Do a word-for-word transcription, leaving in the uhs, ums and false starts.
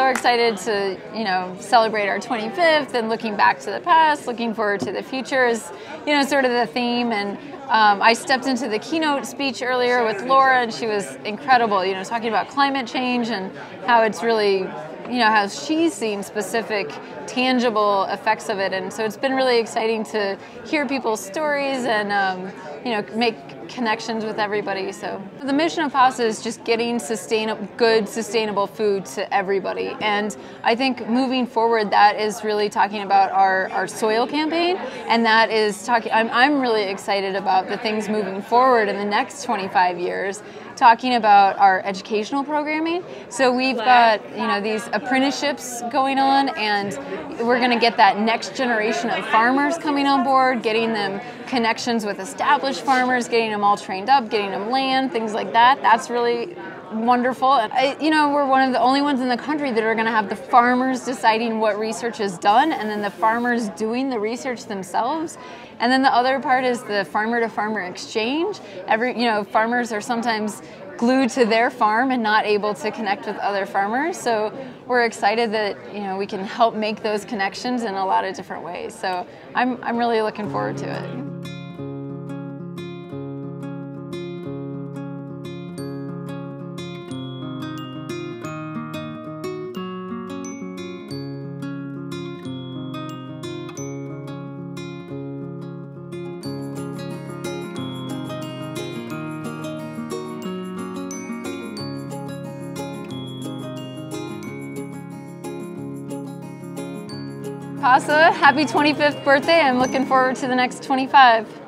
so excited to, you know, celebrate our twenty-fifth and looking back to the past, looking forward to the future is, you know, sort of the theme. And um, I stepped into the keynote speech earlier with Laura, and she was incredible, you know, talking about climate change and how it's really, you know, how she's seen specific tangible effects of it. And so it's been really exciting to hear people's stories and, um, you know, make connections with everybody. So the mission of PASA is just getting sustainable, good, sustainable food to everybody. And I think moving forward, that is really talking about our, our soil campaign. And that is talking, I'm, I'm really excited about the things moving forward in the next twenty-five years, talking about our educational programming. So we've got, you know, these apprenticeships going on, and we're going to get that next generation of farmers coming on board, getting them connections with established farmers, getting them all trained up, getting them land, things like that. That's really wonderful. I, you know, we're one of the only ones in the country that are going to have the farmers deciding what research is done, and then the farmers doing the research themselves. And then the other part is the farmer-to-farmer exchange. Every, you know, farmers are sometimes glued to their farm and not able to connect with other farmers. So we're excited that, you know, we can help make those connections in a lot of different ways. So I'm, I'm really looking forward to it. PASA, happy twenty-fifth birthday. I'm looking forward to the next twenty-five.